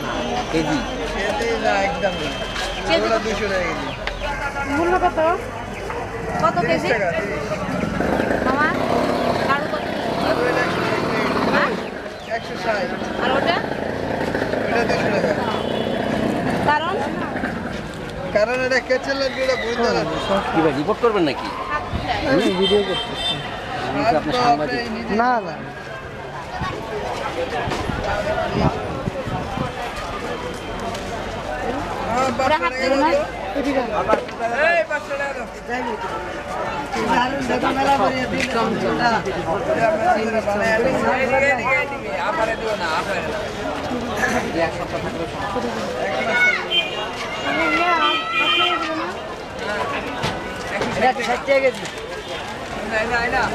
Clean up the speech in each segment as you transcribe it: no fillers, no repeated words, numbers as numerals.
KG না একদম এগুলো 200 টাকা কেজি। মূল্য কত? কত কেজি? মামা কারো কত? আর ওই 160 আর ওটা? এটা 200 টাকা। কারণ কারণ এটা কেচেলের যেটা বুঝতে না কি ভাই রিপোর্ট করবেন নাকি? আমি ভিডিও করতেছি। আপনি সাংবাদিক না না ওরা হাত দিল না? এই 500 টাকা দাও। দারুন দাদা মেলা করিয়ে দিন কমটা। আমারে দিও না আপনারে দাও। এক সপ্তাহ থাকবে। এটা 60 টাকা কেজি। না না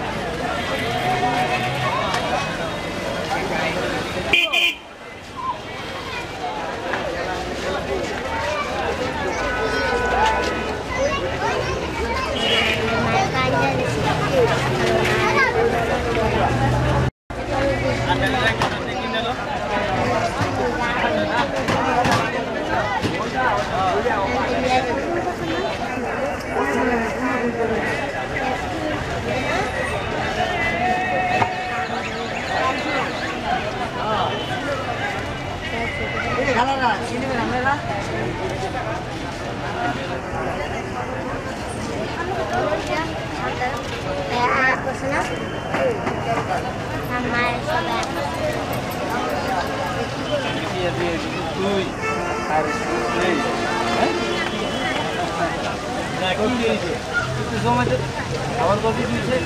আবার কপি দিচ্ছে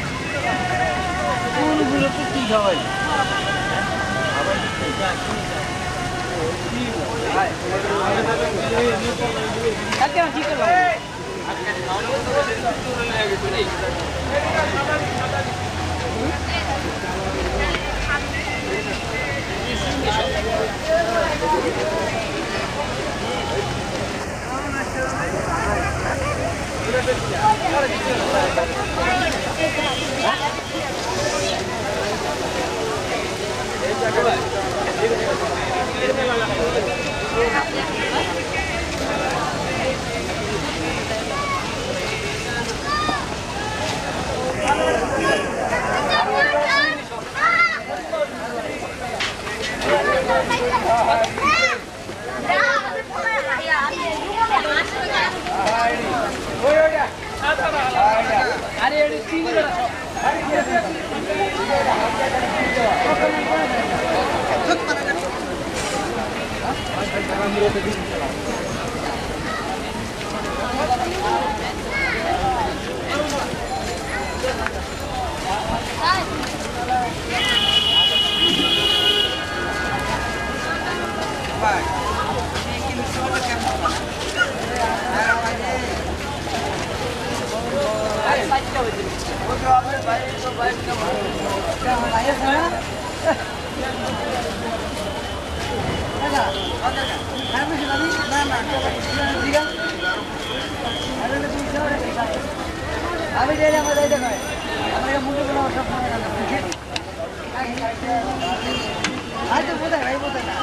ফুলগুলো তো কি খাওয়াই আবার ঠিক আমি যাই আমার যাই দেখো আমার মুখে কোনো সব সময় না আজ তো বোঝা ভাই বোঝা না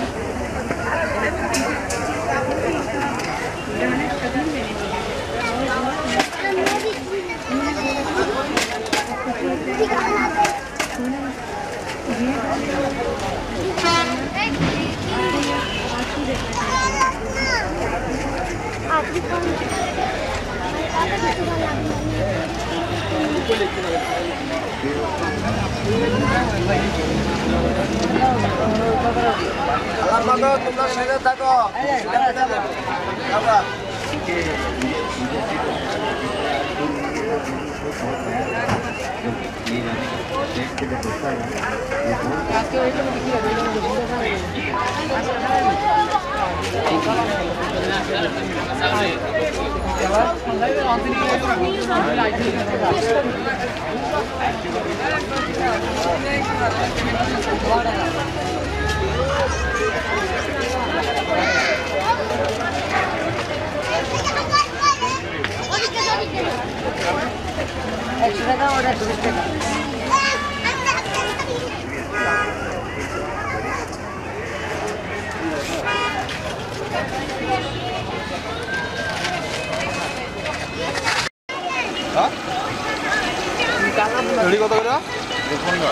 তোমরা সেরে থাকো एक्स्ट्रा का ऑर्डर 20 টাকা সুন্দর।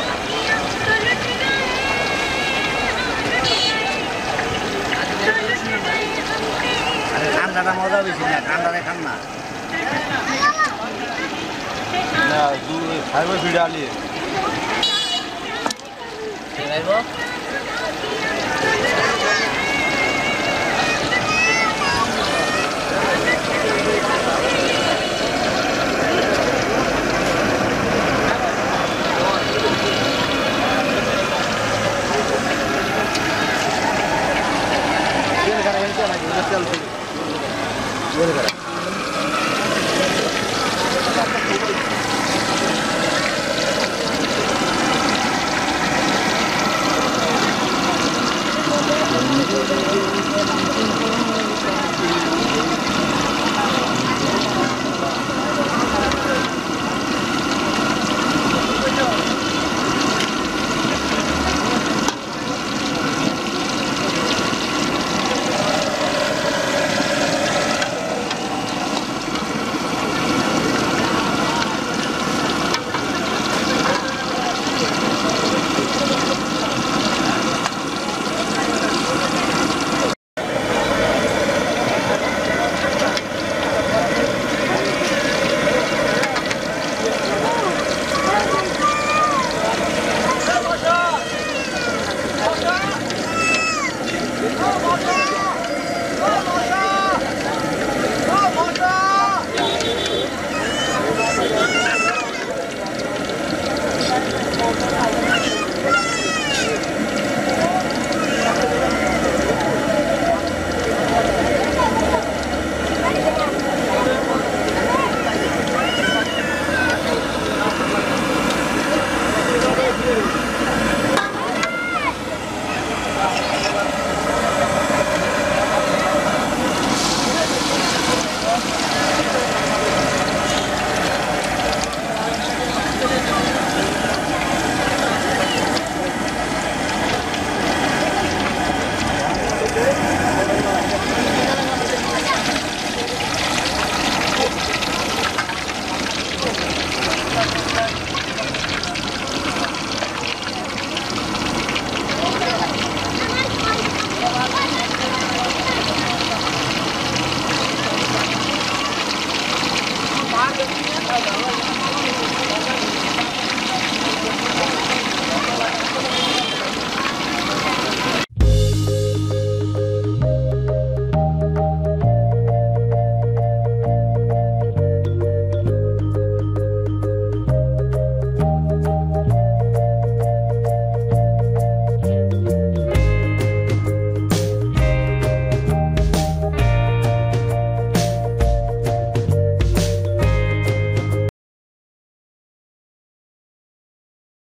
ঠান্ডাটা মজা বেশি না, ঠান্ডাতে খান না। না ফাইবার ভিডিও আলিয়ে Oh, my God.